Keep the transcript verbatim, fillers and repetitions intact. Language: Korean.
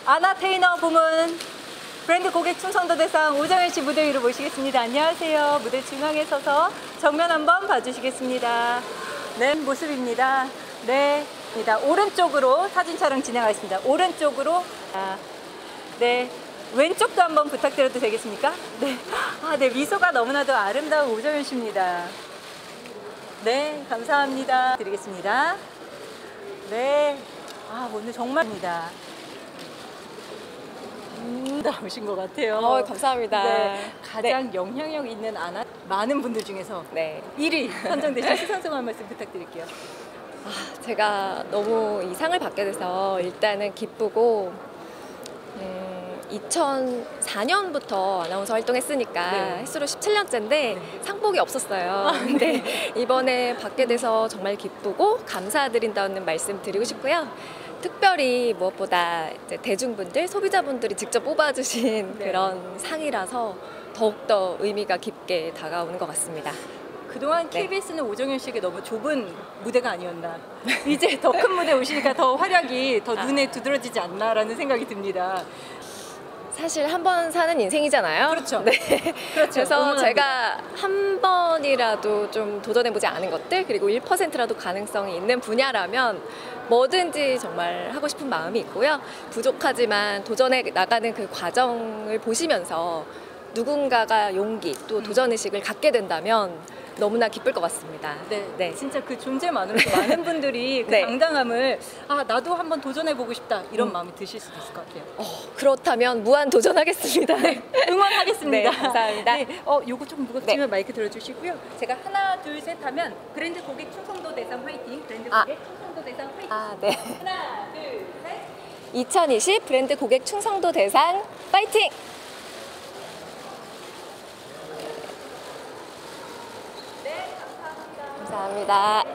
아나테이너 부문 브랜드 고객 충성도 대상 오정현 씨 무대 위로 모시겠습니다. 안녕하세요. 무대 중앙에 서서 정면 한번 봐주시겠습니다. 네, 모습입니다. 네, 오른쪽으로 사진 촬영 진행하겠습니다. 오른쪽으로, 아, 네, 왼쪽도 한번 부탁드려도 되겠습니까? 네, 아, 네, 미소가 너무나도 아름다운 오정현 씨입니다. 네, 감사합니다. 드리겠습니다. 네, 아, 오늘 정말입니다. 음, 나오신 것 같아요. 어, 감사합니다. 네, 가장 네. 영향력 있는 아나 많은 분들 중에서 네. 일 위 선정되신 시상소감 한 말씀 부탁드릴게요. 아, 제가 너무 이 상을 받게 돼서 일단은 기쁘고, 음, 이천사 년부터 아나운서 활동했으니까 네. 횟수로 십칠 년째인데 네. 상복이 없었어요. 아, 근데 네. 이번에 받게 돼서 정말 기쁘고 감사드린다는 말씀 드리고 싶고요. 특별히 무엇보다 이제 대중분들, 소비자분들이 직접 뽑아주신 네. 그런 상이라서 더욱더 의미가 깊게 다가오는 것 같습니다. 그동안 네. 케이비에스는 오정현 씨에게 너무 좁은 무대가 아니었나. 이제 더 큰 무대 오시니까 더 활약이 더 아. 눈에 두드러지지 않나라는 생각이 듭니다. 사실 한 번 사는 인생이잖아요. 그렇죠. 네. 그렇죠. 그래서 응원합니다. 제가 한 번이라도 좀 도전해보지 않은 것들, 그리고 일 퍼센트라도 가능성이 있는 분야라면 뭐든지 정말 하고 싶은 마음이 있고요. 부족하지만 도전해 나가는 그 과정을 보시면서 누군가가 용기 또 도전의식을 갖게 된다면 너무나 기쁠 것 같습니다. 네, 네. 진짜 그 존재만으로도 많은 분들이 그 네. 당당함을 아 나도 한번 도전해보고 싶다 이런 음. 마음이 드실 수도 있을 것 같아요. 어, 그렇다면 무한 도전하겠습니다. 네, 응원하겠습니다. 네, 감사합니다. 네, 어, 요거 좀 무겁지만 네. 마이크 들어주시고요. 제가 하나, 둘, 셋 하면 브랜드 고객 충성도 대상 화이팅! 브랜드 아. 고객 충성도 대상 화이팅! 아, 네. 하나, 둘, 셋! 이천이십 브랜드 고객 충성도 대상 파이팅! 네, 감사합니다. 감사합니다.